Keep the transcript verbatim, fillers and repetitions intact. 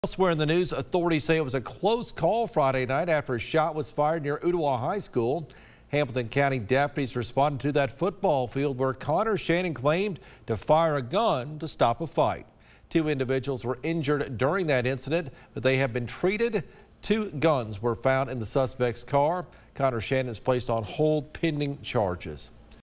Elsewhere in the news, authorities say it was a close call Friday night after a shot was fired near Ooltewah High School. Hamilton County deputies responded to that football field where Connor Shannon claimed to fire a gun to stop a fight. Two individuals were injured during that incident, but they have been treated. Two guns were found in the suspect's car. Connor Shannon is placed on hold pending charges.